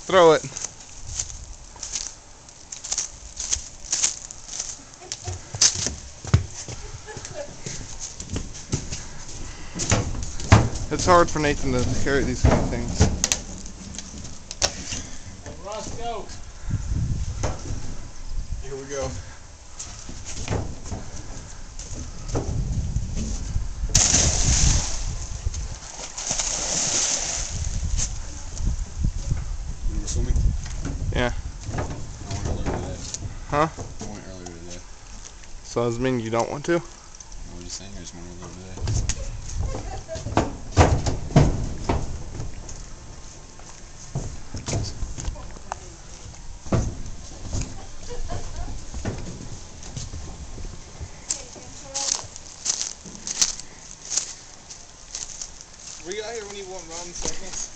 Throw it. It's hard for Nathan to carry these kind of things. Ross, go. Here we go. You were swimming? Yeah. I went earlier today. Huh? I went earlier today. So does it mean you don't want to? I was just saying I just went earlier today. Were you out here when you went around in circles?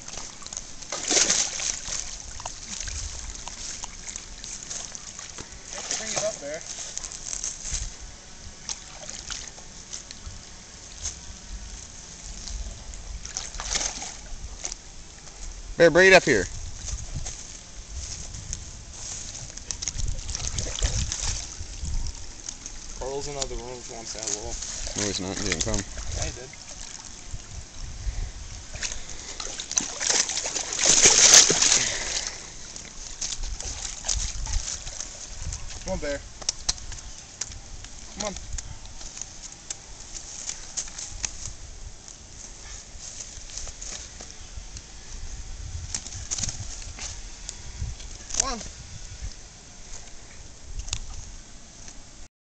Bring it up there. Bear, bring it up here. Carl's in other rooms wants that wall. No, he's not. He didn't come. Yeah, he did. Come on, Bear.